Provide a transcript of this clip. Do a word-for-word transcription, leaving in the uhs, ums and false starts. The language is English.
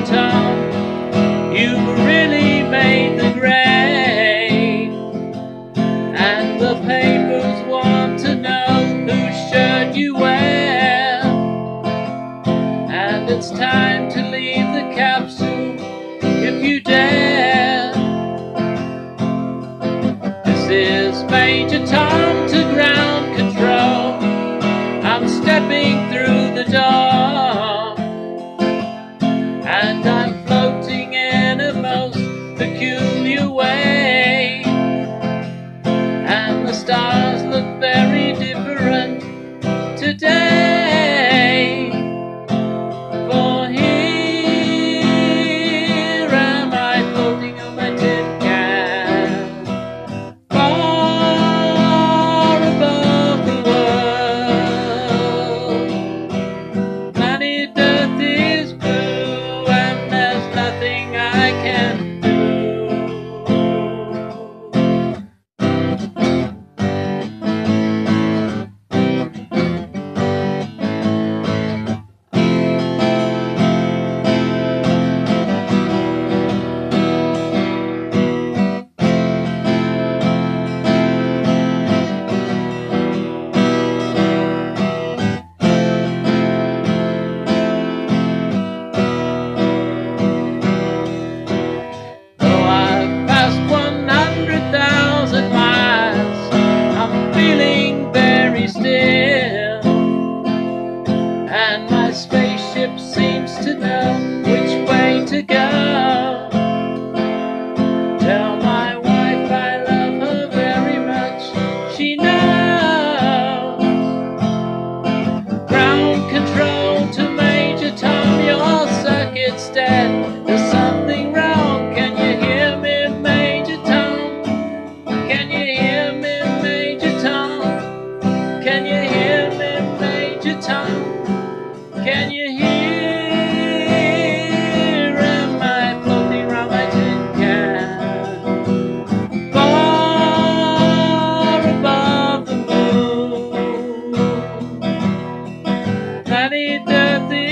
Tom, you've really made the grade, and the papers want to know whose shirt you wear, and it's time to leave the capsule if you dare. This is Major Tom to ground control. I'm stepping through the door, and I'm floating in a most peculiar way, and the stars look very different today. For here am I floating on my tin can, far above the world. Planet Earth is blue, and there's nothing I can do. And my spaceship seems to know which way to go. Tell my wife I love her very much, she knows. Ground control to Major Tom, your circuit's dead. There's something wrong, can you hear me, Major Tom? Can you hear me, Major Tom? Can you hear me, Major Tom? Can you hear? Am I floating round my tin can, far above the moon? Planet Earth